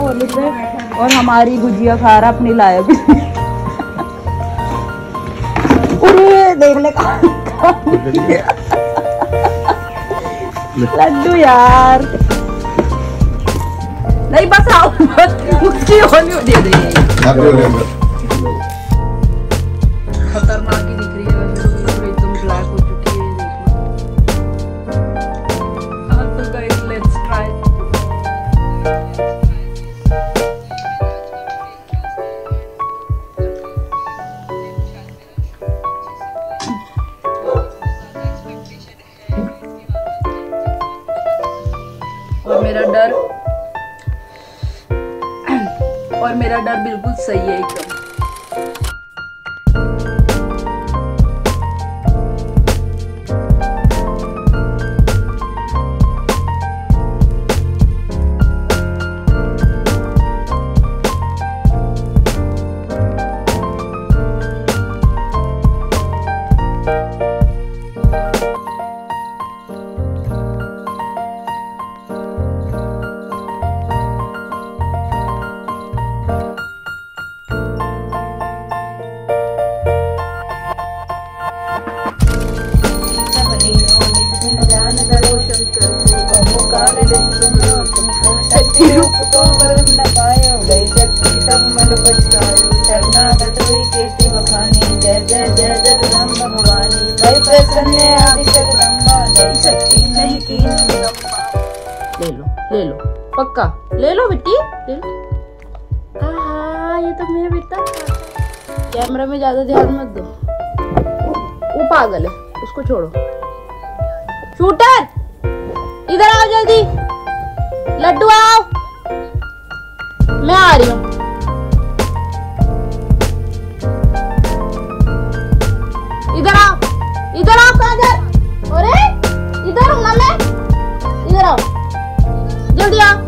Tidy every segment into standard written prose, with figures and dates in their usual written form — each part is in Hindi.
होली पे, और हमारी गुजिया खा रहा अपनी लायक। अरे देख ले लड्डू यार, नहीं बस आओ उसकी होली दे दे। खतरनाक ही दिख रही है वैसे तो, एकदम ब्लैक हो चुकी है देखो। तो गाइस लेट्स ट्राई। और मेरा डर बिल्कुल सही है एकदम। ले लो पक्का, ले लो बेटी, ले लो। ये तो मेरा बेटा। कैमरा में ज्यादा ध्यान मत दो, वो पागल है, उसको छोड़ो। शूटर इधर आओ जल्दी, लड्डू आओ, मैं आ रही हूँ। इधर आओ, इधर आओ, कहाँ जा? अरे इधर हूँ ना मैं, इधर आओ जल्दी आओ।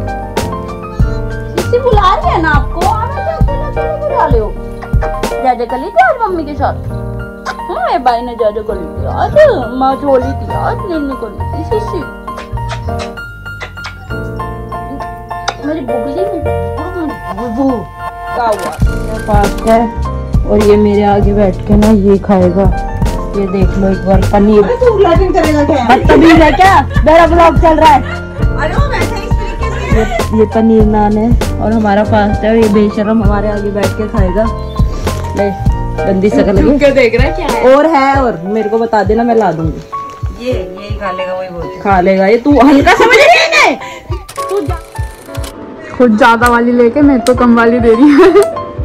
किसी बुला रही है ना आपको, अकेले बुला ले हो। जाजा कर ली थी आज मम्मी के साथ। मेरे भाई ने जाजा कर ली थी आज, माँ छोड़ी थी आज, नहीं कर ली थी शिशी। मेरी बुगली में क्या हुआ? मेरा फास्ट है और ये मेरे आगे बैठ के ना ये खाएगा। ये देख लो एक बार पनीर। बदतमीज है क्या? मेरा ब्लॉग चल रहा है। ये पनीर नान है और हमारा फास्ट है। ये बेशरम हमारे आगे बैठ के खाएगा। ले गंदी शक्ल लगी, देख रहा है क्या है? और मेरे को बता देना, मैं ला दूंगी। यही खा लेगा, वही बहुत खा लेगा। ये तू हल्का समझ रही है, तू खुद ज्यादा वाली लेके मैं तो कम वाली दे रही है।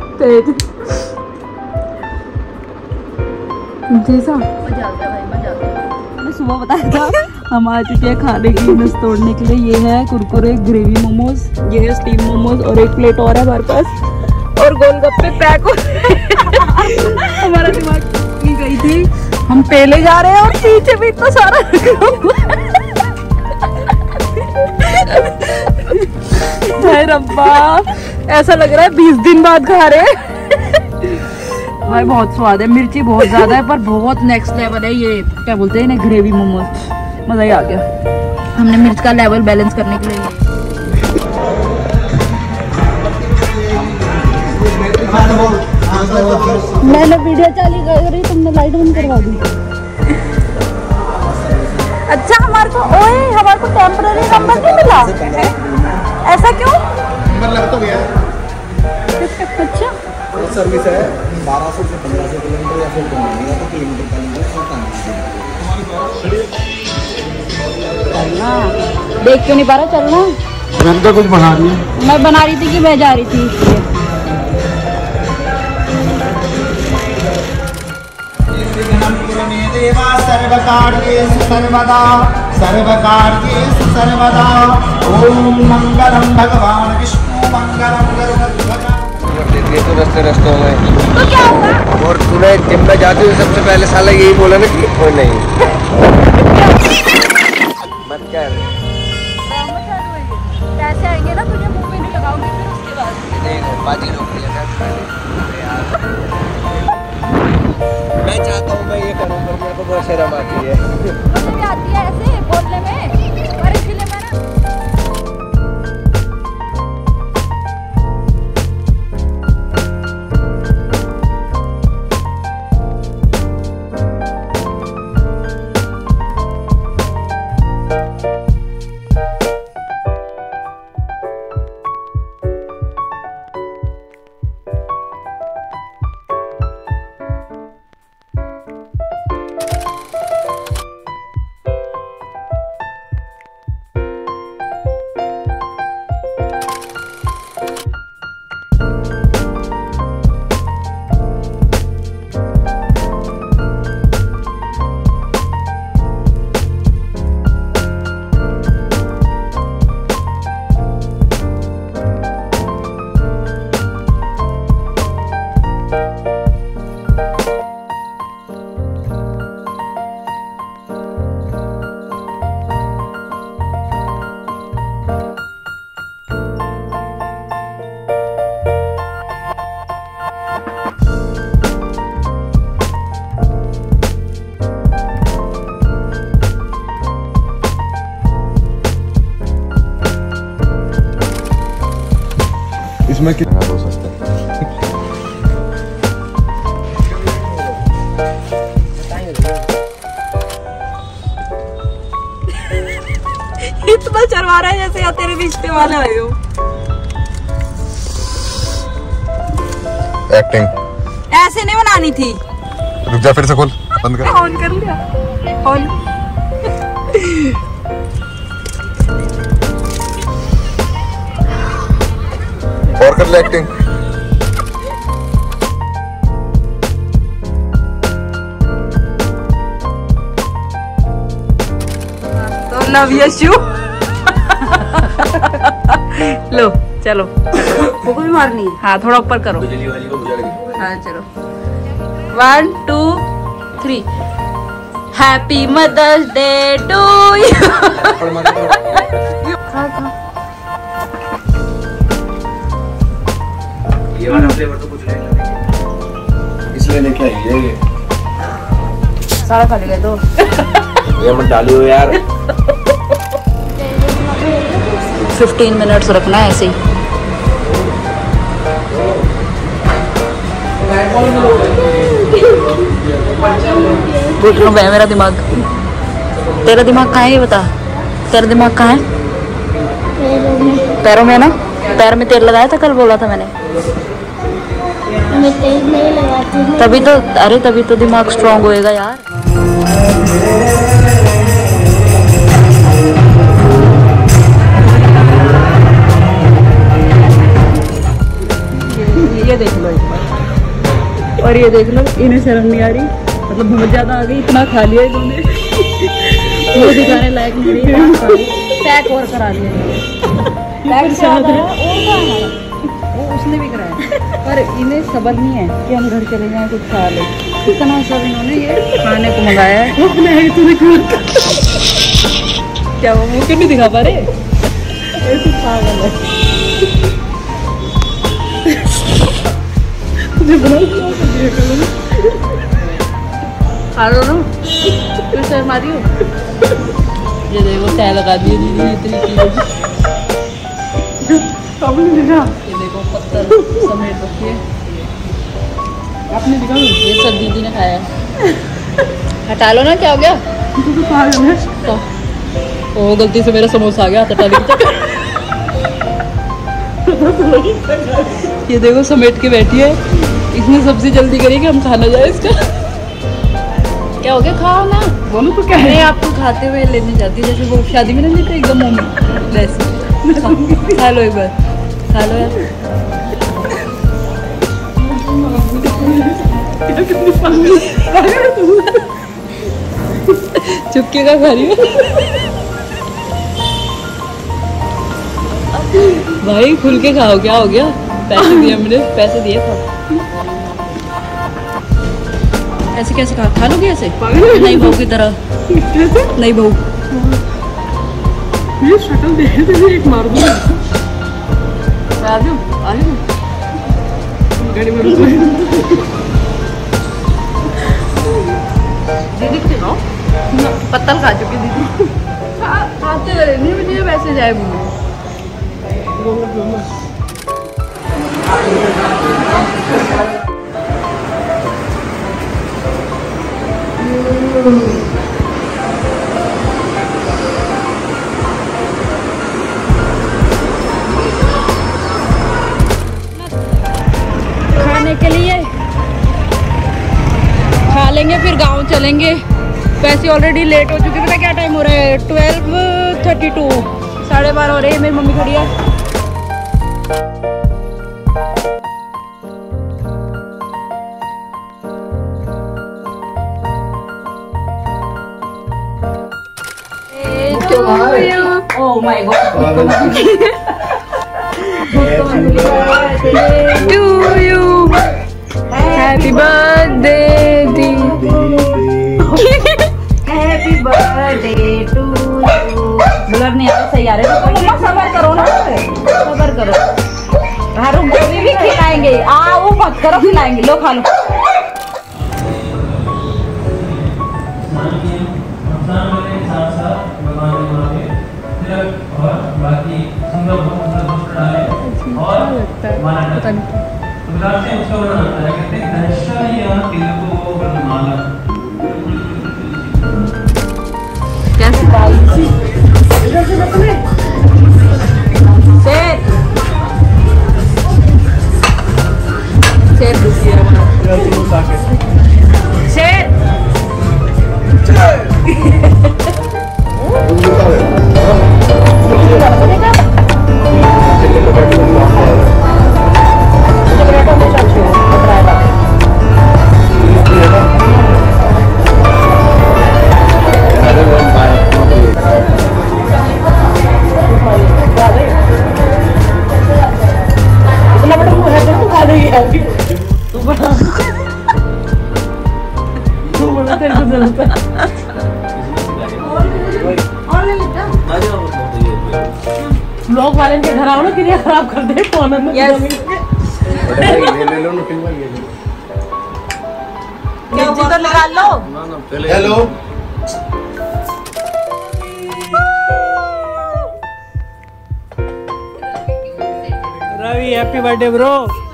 जैसा मजा आ गया भाई, मजा आ गया। मैंने सुबह बताया था हम आ चुके हैं खाने की नस तोड़ने के लिए। ये है कुरकुरे ग्रेवी मोमोज, ये है स्टीम मोमोज और एक प्लेट और है हमारे पास, और गोलगप्पे पैक हो। हमारा दिमाग की गई थी, हम पहले जा रहे हैं और पीछे भी इतना सारा। हाय रब्बा, ऐसा लग रहा है 20 दिन बाद खा रहे हैं। भाई बहुत स्वाद है, मिर्ची बहुत ज्यादा है पर बहुत नेक्स्ट लेवल है। ये क्या बोलते हैं ना, ग्रेवी मोमोज, मजा ही आ गया। हमने मिर्च का लेवल बैलेंस करने के लिए मैंने वीडियो चालू कर रही, तुमने लाइट बंद करवा दी। अच्छा हमारे को टेम्पररी नंबर नहीं मिला, ऐसा क्यों? नंबर लग तो गया। अच्छा सर्विस है 1200 से 1500 किलोमीटर या फिर किलोमीटर देख क्यों नहीं पा रहा चलना? मैंने तो कुछ बना रही, मैं बना रही थी कि मैं जा रही थी इसलिए। ओम मंगलम भगवान विष्णु मंगलम ये तो रस्ते में तो क्या होगा? और तूने जिम में जाते हुए सबसे पहले साला यही बोला ना कि कोई नहीं मत कर। पैसे आएंगे ना तुझे मुंह में नहीं लगाऊंगी फिर उसके बाद। नहीं बाजी रोक दिया यार। मैं चाहता हूँ मैं ये करूँ पर मेरे को बहुत शर्म आती है। मुझे आती है ऐसे बोलने में, और इसलिए मैं ना इसमें कितना हो सकता है? इतना चरवा रहा है जैसे या तेरे रिश्ते वाले आए हो। एक्टिंग ऐसे नहीं बनानी थी। रुक जा, फिर से खोल, बंद कर। ऑन कर लिया, ऑन। और कर ले एक्टिंग। तो लव यू। लो चलो, वो भी मारनी है। हाँ थोड़ा ऊपर करो। हाँ चलो, 1 2 3। Happy mother's day to you. ये वाला फ्लेवर तो कुछ नहीं, इसलिए लेके आई है ये। सारा खा लेगा तो। ये मत डालियो यार। 15 मिनट्स रखना है ऐसे ही। घुट रहा है मेरा दिमाग। तेरा दिमाग कहाँ है ये बता। तेरा दिमाग कहाँ है? पैरों में ना। पैर में तेल लगाया था कल, बोला था मैंने। मैं तेल नहीं लगाती हूँ। तभी तो, अरे तभी तो दिमाग स्ट्रांग होएगा यार। ये देख लो एक बार, और ये देख लो, इन्हें शर्म नहीं आ रही। मतलब बहुत ज्यादा आ गई, इतना खा लिया इन्होंने। वो दिखाने लायक नहीं है। पैक और करा लिया। पैक ज्यादा है, वो उसने भी कराया, पर इन्हें सबर नहीं है कि हम घर चले जाएं कुछ खा ले। इतना सब इन्होंने ये खाने को मंगाया है। क्या वो मुँह क्यों नहीं दिखा पा रहे? ऐसे पागल है। हेलो ना, फिर से मारियो। ये देखो तय लगा दिए दीदी इतनी चीज। ये देखो पत्थर समेत रखिए। आपने दिखा? ये सब दीदी ने खाया है। हटा लो ना, क्या हो गया? तो ओ गलती से मेरा समोसा आ गया, हटा लीजिए। ये देखो समेट के बैठी है। इसने सबसे जल्दी करी कि हम खाना जाए इसका। क्या हो गया? खाओ ना। बोलो तो क्या है? मैं आपको खाते हुए लेने जाती हूँ, जैसे वो शादी में नहीं लेते एकदम मोमो वैसे। खा लो एक बार, खा लो यार। चुपके का खा रही हो भाई, खुल के खाओ। क्या हो गया? पैसे दिए हमने, पैसे दिए। खाओ। ऐसे कैसे खा लोगे ऐसे? नहीं बहू की तरह। नहीं बहू, ये शक्ल देखे तो एक मार दूँ। आ जाओ, आ जाओ। गाड़ी में रुको। दीदी को दिखाओ। पत्तल खा चुकी दीदी। खाते रहे नहीं, मुझे वैसे जाए मुँह। खाने के लिए खा लेंगे, फिर गांव चलेंगे। वैसे ऑलरेडी लेट हो चुके। पता क्या टाइम हो रहा है? 12:32, 12:30 हो रहे हैं। मेरी मम्मी खड़ी है। Oh my God. To you. Happy birthday Happy birthday to you. Blur नहीं आता, सही आ रहे हैं। तो सबर करो ना, सबर करो। हाँ रुक, भी खिलाएंगे। वो मत करो, खिलाएंगे। लो खा लो। साथ साथ भगवान के और बाकी सुंदर दोस्त डाले और माला पता नहीं गुजरात से उसका वर्णन होता है, कहते हैं दर्शन या तिलको वर्णमाला। कैसे शेर शेर लोग वाले के घर आओ ना कि खराब कर दे फोन में। ले लो ना फिल्म ले लो। तो निकाल लो। Hello Ravi happy birthday bro.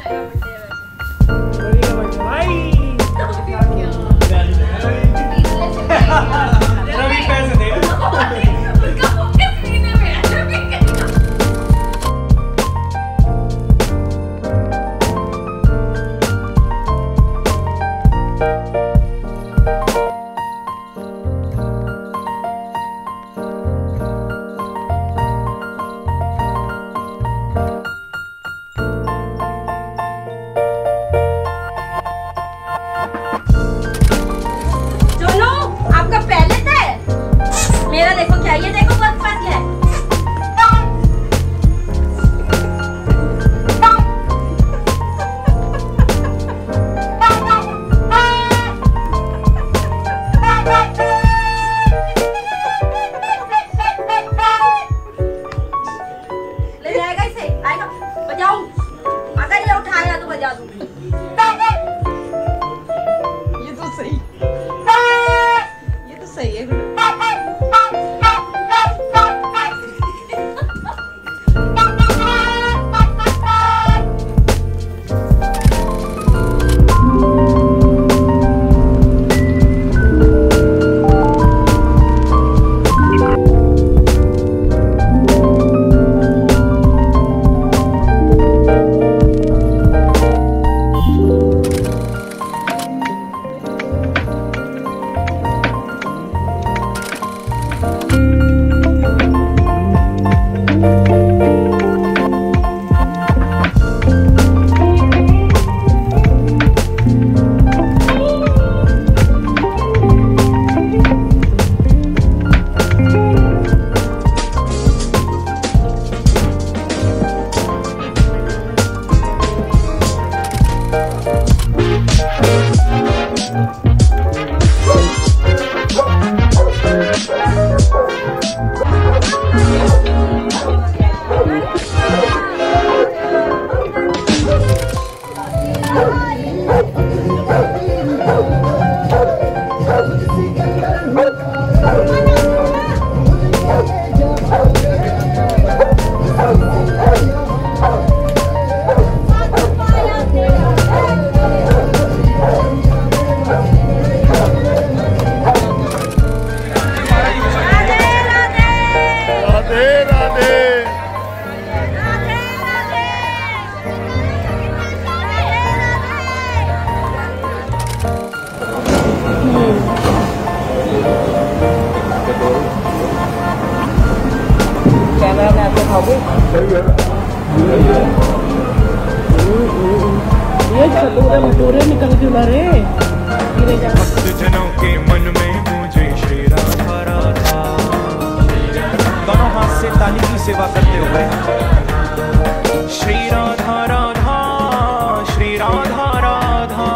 Ravi पैसे दे। ये छतूरे मटूरे निकल के उड़े जनों के मन में गूंजे श्री राधा राधा। दोनों हाथ से ताली की सेवा करते हुए श्री राधा राधा श्री राधा राधा।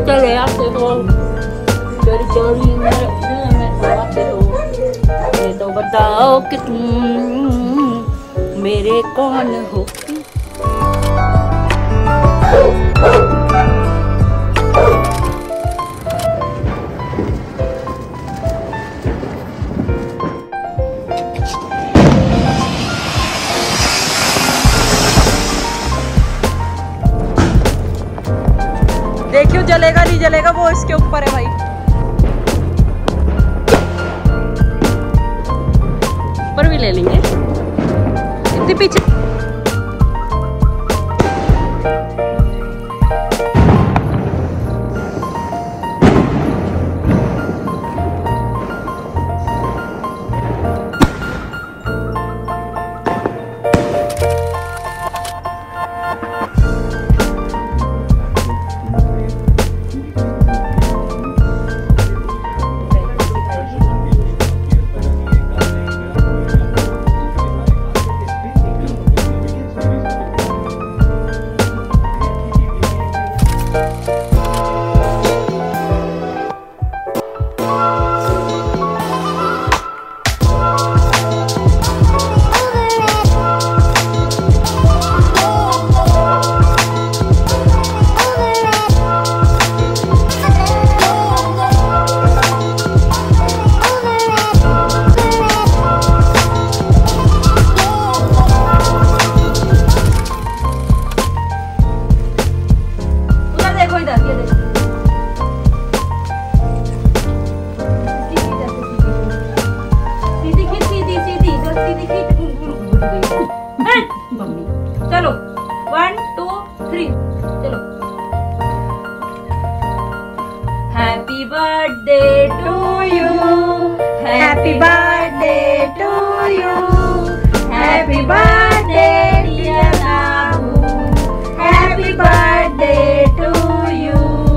चले आते हो चोरी चोरी मेरे दिल में आते हो, ये तो बताओ कि तुम मेरे कौन हो। देखियो जलेगा नहीं जलेगा वो इसके ऊपर है भाई। ऊपर भी ले लेंगे इतने पीछे। चलो 1 2 3 चलो। Happy birthday to you, happy birthday to you, happy birthday dear Nabu, happy birthday to you.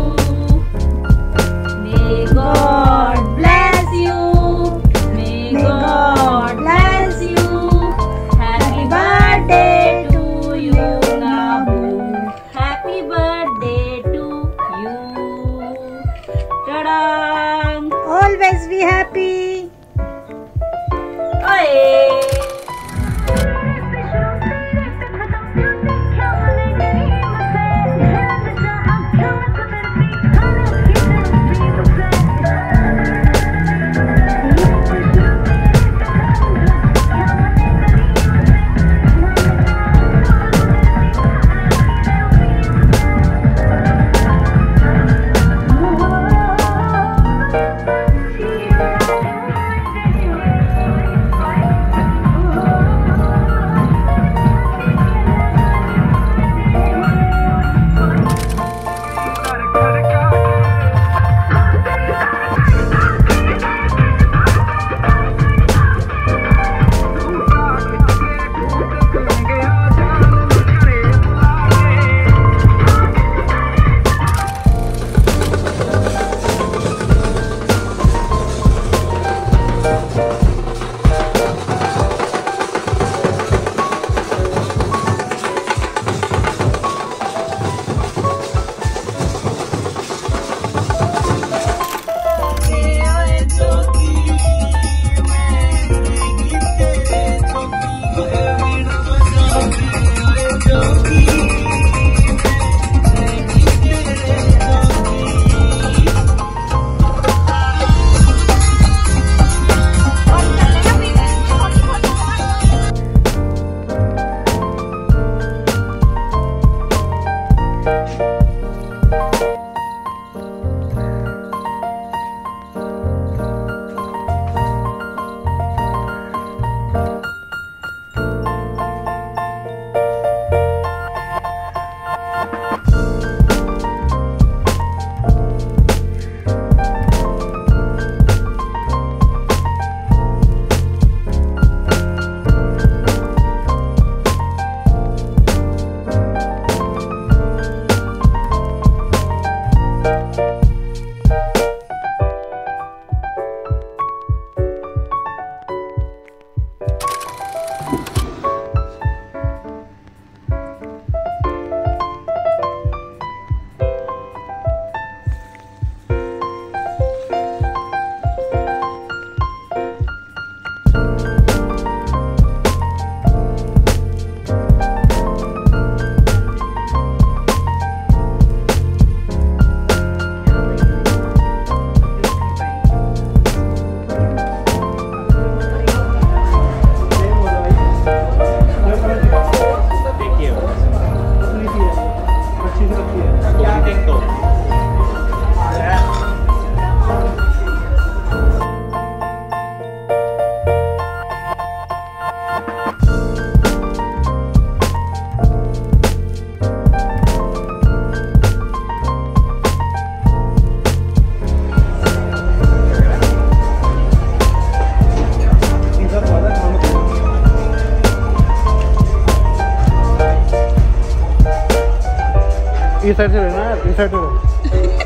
May God bless you, may God bless you, happy birthday to you Nabu, happy birthday to you. Ta-da! Always be happy. Oye! इस साइड से रहना है, इस साइड से